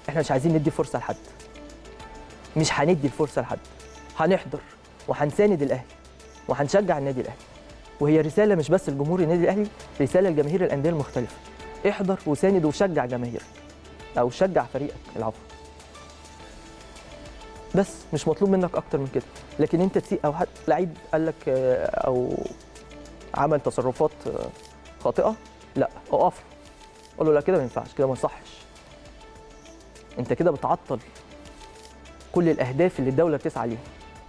احنا مش عايزين ندي فرصه لحد، مش هندي الفرصه لحد، هنحضر وهنساند الاهلي وهنشجع النادي الاهلي. وهي رساله مش بس لجمهور النادي الاهلي، رساله لجماهير الانديه المختلفه. احضر وساند وشجع جماهيرك او شجع فريقك، العفو. بس مش مطلوب منك اكتر من كده. لكن انت تسيء او حد لعيب قال لك او عمل تصرفات خاطئه، لا اقف قول له لا كده ما ينفعش، كده ما يصحش. انت كده بتعطل كل الاهداف اللي الدوله بتسعى ليها.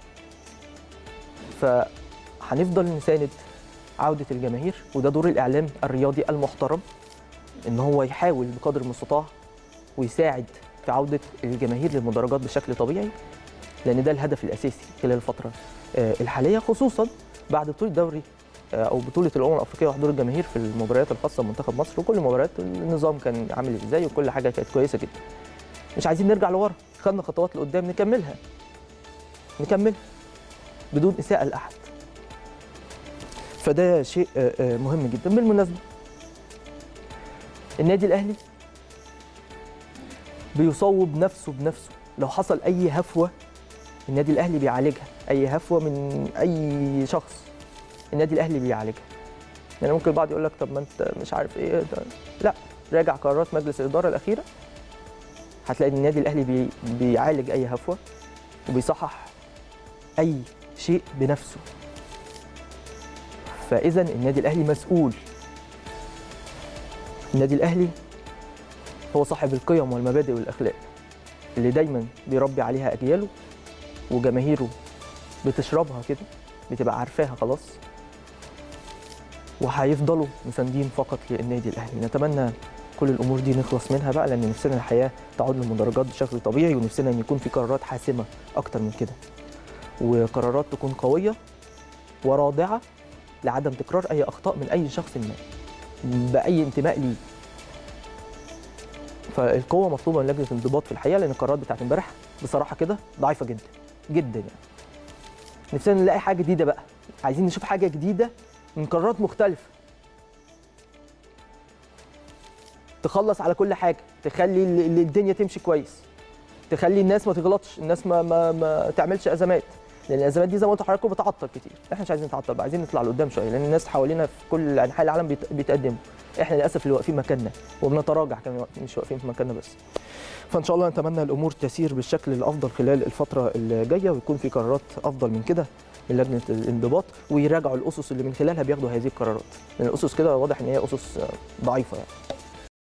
فهنفضل نساند عوده الجماهير، وده دور الاعلام الرياضي المحترم، ان هو يحاول بقدر المستطاع ويساعد في عوده الجماهير للمدرجات بشكل طبيعي، لان ده الهدف الاساسي خلال الفتره الحاليه، خصوصا بعد بطوله دوري او بطوله الامم الافريقيه وحضور الجماهير في المباريات الخاصه بمنتخب مصر. وكل مباريات النظام كان عامل ازاي وكل حاجه كانت كويسه جدا. مش عايزين نرجع لورا، خدنا خطوات لقدام نكملها بدون اساءه لاحد. فده شيء مهم جدا. بالمناسبه النادي الاهلي بيصوب نفسه بنفسه، لو حصل اي هفوه النادي الاهلي بيعالجها، اي هفوه من اي شخص النادي الاهلي بيعالجها. يعني ممكن البعض يقول لك طب ما انت مش عارف ايه ده. لا، راجع قرارات مجلس الاداره الاخيره، هتلاقي ان النادي الاهلي بيعالج اي هفوه وبيصحح اي شيء بنفسه. فاذا النادي الاهلي مسؤول. النادي الاهلي هو صاحب القيم والمبادئ والاخلاق اللي دايما بيربي عليها اجياله، وجماهيره بتشربها كده، بتبقى عارفاها خلاص، وهيفضلوا مساندين فقط للنادي الاهلي. نتمنى كل الامور دي نخلص منها بقى، لان نفسنا الحياه تعود للمدرجات بشكل طبيعي، ونفسنا ان يكون في قرارات حاسمه اكتر من كده، وقرارات تكون قويه ورادعه لعدم تكرار اي اخطاء من اي شخص ما باي انتماء ليه. فالقوه مطلوبه من لجنه الانضباط في الحقيقه، لان القرارات بتاعت امبارح بصراحه كده ضعيفه جدا جدا. يعني نفسنا نلاقي حاجه جديده بقى، عايزين نشوف حاجه جديده من قرارات مختلفه تخلص على كل حاجه، تخلي الدنيا تمشي كويس، تخلي الناس ما تغلطش، الناس ما تعملش ازمات، لان الازمات دي زي ما قلت لحضراتكم بتعطل كتير. احنا مش عايزين نتعطل بقى، عايزين نطلع لقدام شويه، لان الناس حوالينا في كل انحاء العالم بيتقدموا، احنا للاسف اللي واقفين مكاننا وبنتراجع كمان، مش واقفين في مكاننا بس. فان شاء الله نتمنى الامور تسير بالشكل الافضل خلال الفتره الجايه، ويكون في قرارات افضل من كده من لجنه الانضباط، ويراجعوا الاسس اللي من خلالها بياخدوا هذه القرارات، لان الاسس كده واضح ان هي اسس ضعيفه يعني.